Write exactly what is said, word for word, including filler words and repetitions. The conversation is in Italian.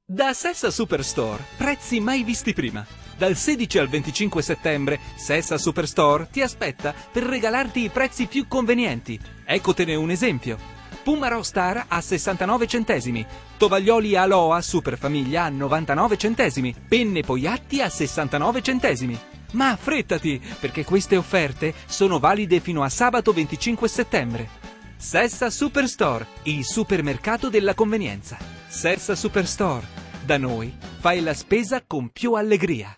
Da Sessa Superstore, prezzi mai visti prima. Dal sedici al venticinque settembre, Sessa Superstore ti aspetta per regalarti i prezzi più convenienti. Eccotene un esempio. Puma Rostar a sessantanove centesimi, tovaglioli Aloha Super Famiglia a novantanove centesimi, penne Poiatti a sessantanove centesimi. Ma affrettati, perché queste offerte sono valide fino a sabato venticinque settembre. Sessa Superstore, il supermercato della convenienza. Sessa Superstore, da noi fai la spesa con più allegria.